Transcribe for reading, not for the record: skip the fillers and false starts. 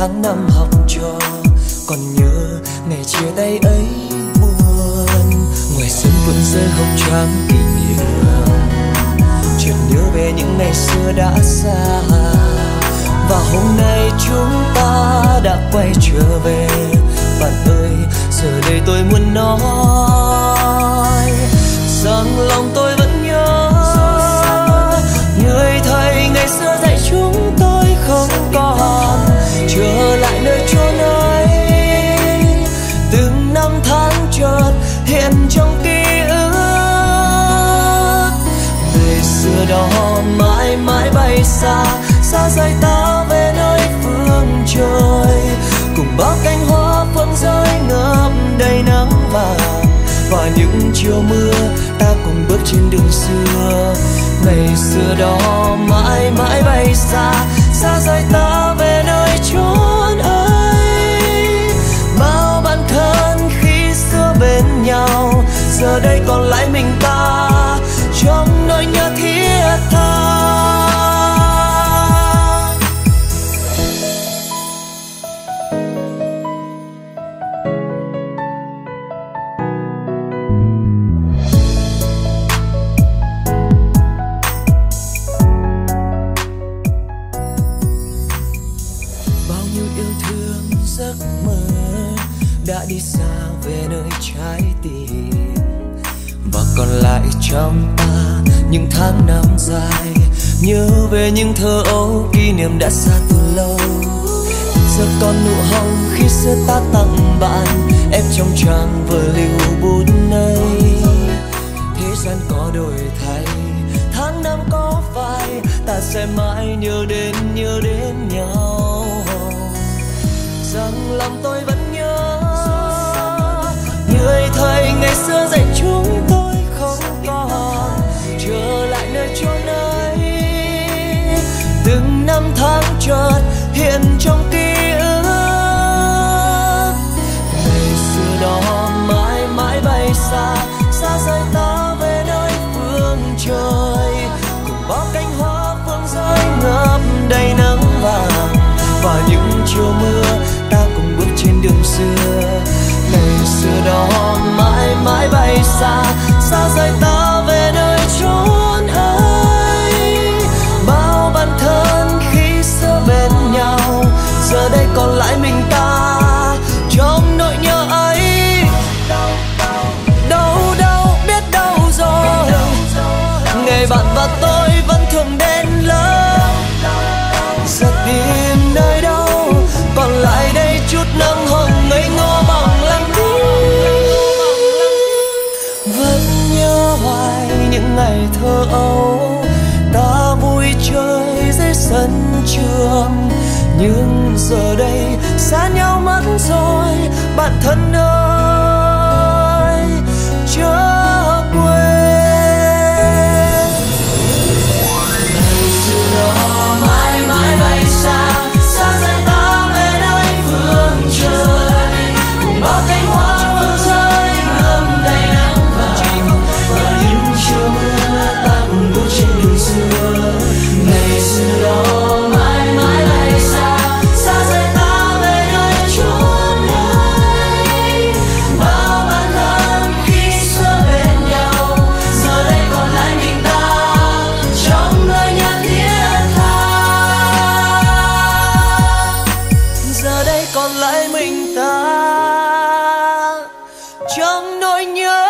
tháng năm học trò. Còn nhớ ngày chia tay ấy buồn, ngoài sân vẫn rơi hồng trắng kỷ niệm. Chợt nhớ về những ngày xưa đã xa, và hôm nay chúng ta đã quay trở về. Bạn ơi, giờ đây tôi muốn nói rằng lòng tôi vẫn nhớ người thầy ngày xưa dạy chúng tôi không còn trở lại nơi chốn ấy. Từng năm tháng chợt hiện trong ký ức, ngày xưa đó mãi mãi bay xa, xa rời ta về nơi phương trời. Cùng bao cánh hoa phượng rơi ngập đầy nắng vàng, và những chiều mưa ta cùng bước trên đường xưa. Ngày xưa đó mãi mãi bay xa, xa rời ta về nơi chốn ấy. Bao bạn thân khi xưa bên nhau, giờ đây còn lại mình ta trong nỗi nhớ thiết tha. Đã đi xa về nơi trái tim, và còn lại trong ta những tháng năm dài. Nhớ về những thơ ấu, kỷ niệm đã xa từ lâu. Giờ còn nụ hồng khi xưa ta tặng bạn, ép trong trang vở lưu bút này. Thế gian có đổi thay, tháng năm có phai, ta sẽ mãi nhớ đến nhau. Rằng lòng tôi vẫn nhớ người thầy ngày xưa dạy chúng tôi không còn trở lại nơi chốn ấy. Từng năm tháng chợt hiện trong ký ức, ngày xưa đó mãi mãi bay xa, xa rời ta về nơi phương trời. Cùng bao cánh hoa phương rơi ngập đầy nắng vàng, và những chiều mưa ta cùng bước trên đường xưa. Ngày xưa đó mãi mãi bay xa, xa rời ta về nơi chốn ấy. Bao bạn thân khi xưa bên nhau, giờ đây còn lại mình ta trong nỗi nhớ ấy. Đâu biết đâu rồi, ngày bạn và tôi vẫn thường đến lớp. Giờ tìm nơi đâu còn lại đây chút nắng hồng ngây ngô bằng lặng thinh. Vẫn nhớ hoài những ngày thơ ấu, ta vui chơi dưới sân trường. Nhưng giờ đây xa nhau mất rồi, bạn thân ơi chớ quên. Ngày xưa đó mãi mãi bay xa, xa rời ta về nơi phương trời. Cùng bao cánh hoa phương rơi ngập đầy nắng vàng, và những chiều mưa ta cùng bước trên đường xưa. Ngày xưa đó mãi mãi bay xa, xa rời ta về nơi chốn ấy. Bao bạn thân khi xưa bên nhau, giờ đây còn lại mình ta trong nỗi nhớ thiết tha. Giờ đây còn lại mình ta trong nỗi nhớ